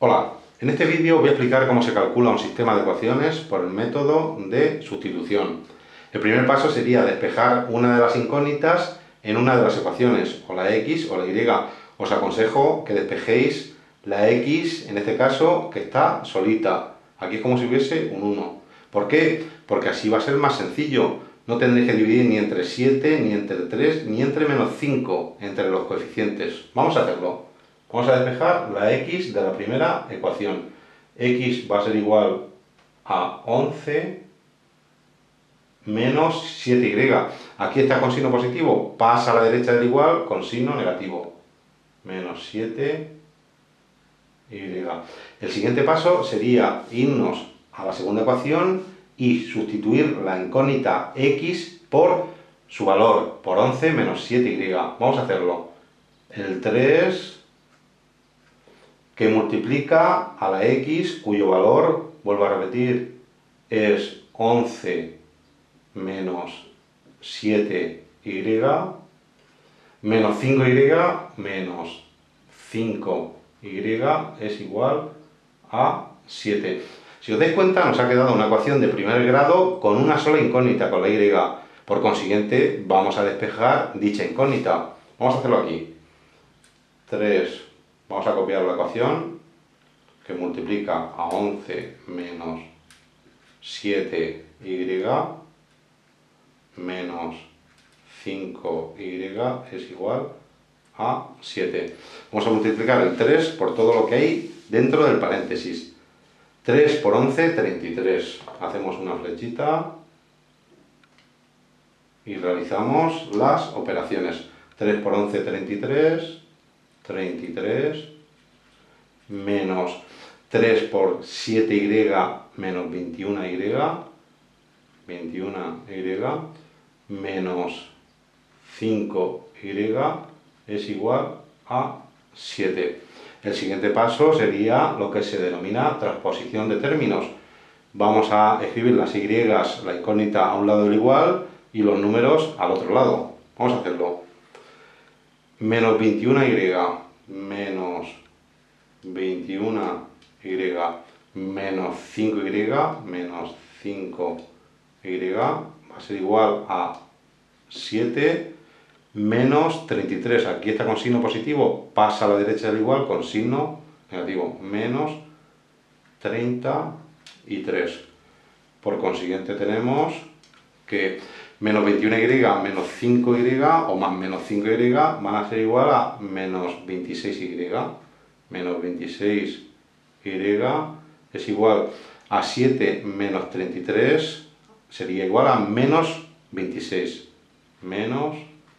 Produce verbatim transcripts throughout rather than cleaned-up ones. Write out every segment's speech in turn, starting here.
Hola, en este vídeo voy a explicar cómo se calcula un sistema de ecuaciones por el método de sustitución. El primer paso sería despejar una de las incógnitas en una de las ecuaciones, o la X o la Y. Os aconsejo que despejéis la X, en este caso, que está solita. Aquí es como si hubiese un uno. ¿Por qué? Porque así va a ser más sencillo. No tendréis que dividir ni entre siete, ni entre tres, ni entre menos cinco, entre los coeficientes. Vamos a hacerlo. Vamos a despejar la X de la primera ecuación. X va a ser igual a once menos siete y. Aquí está con signo positivo, pasa a la derecha del igual con signo negativo. Menos siete y. El siguiente paso sería irnos a la segunda ecuación y sustituir la incógnita X por su valor, por once menos siete y. Vamos a hacerlo. El tres que multiplica a la X, cuyo valor, vuelvo a repetir, es once menos siete y, menos cinco y menos cinco y es igual a siete. Si os dais cuenta, nos ha quedado una ecuación de primer grado con una sola incógnita, con la Y. Por consiguiente, vamos a despejar dicha incógnita. Vamos a hacerlo aquí. tres. Vamos a copiar la ecuación que multiplica a once menos siete y menos cinco y es igual a siete. Vamos a multiplicar el tres por todo lo que hay dentro del paréntesis. tres por once, treinta y tres. Hacemos una flechita y realizamos las operaciones. tres por once, treinta y tres. treinta y tres. Menos tres por siete y menos veintiuno y. veintiuno y menos cinco y es igual a siete. El siguiente paso sería lo que se denomina transposición de términos. Vamos a escribir las Y, la incógnita a un lado del igual y los números al otro lado. Vamos a hacerlo. Menos veintiuno y menos veintiuno y menos cinco y menos cinco y va a ser igual a siete menos treinta y tres. Aquí está con signo positivo, pasa a la derecha del igual con signo negativo. Menos treinta y tres. Por consiguiente tenemos que menos veintiuno y menos cinco y o más menos cinco y van a ser igual a menos veintiséis y. Menos veintiséis y es igual a siete menos treinta y tres, sería igual a menos veintiséis. Menos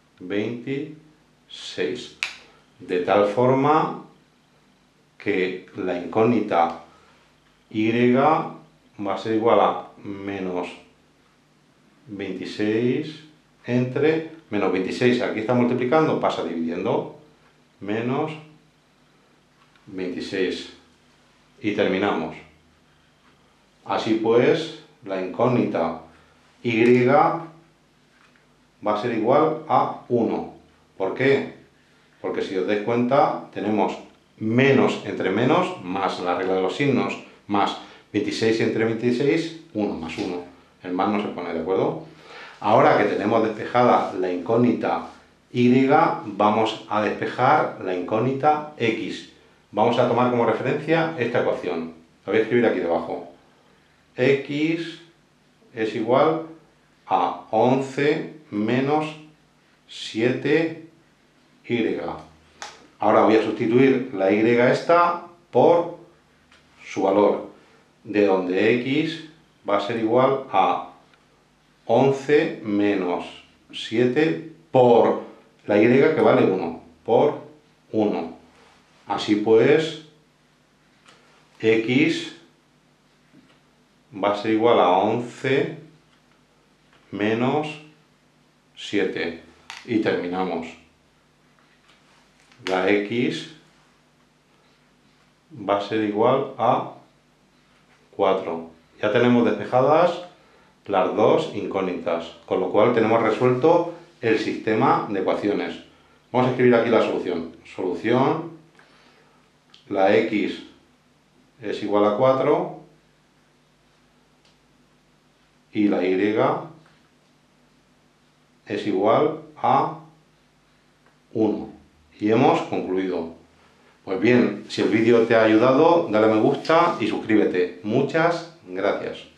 veintiséis. De tal forma que la incógnita Y va a ser igual a menos veintiséis entre menos veintiséis. Aquí está multiplicando, pasa dividiendo. Menos veintiséis. Y terminamos. Así pues, la incógnita Y va a ser igual a uno. ¿Por qué? Porque si os dais cuenta, tenemos menos entre menos, más la regla de los signos, más veintiséis entre veintiséis, uno más uno. El más no se pone, ¿de acuerdo? Ahora que tenemos despejada la incógnita Y, vamos a despejar la incógnita X. Vamos a tomar como referencia esta ecuación. La voy a escribir aquí debajo. X es igual a once menos siete y. Ahora voy a sustituir la Y esta por su valor, de donde X va a ser igual a once menos siete por la Y, que vale uno, por uno. Así pues, X va a ser igual a once menos siete. Y terminamos. La X va a ser igual a cuatro. Ya tenemos despejadas las dos incógnitas, con lo cual tenemos resuelto el sistema de ecuaciones. Vamos a escribir aquí la solución. Solución, la X es igual a cuatro y la y es igual a uno. Y hemos concluido. Pues bien, si el vídeo te ha ayudado, dale a me gusta y suscríbete. Muchas gracias.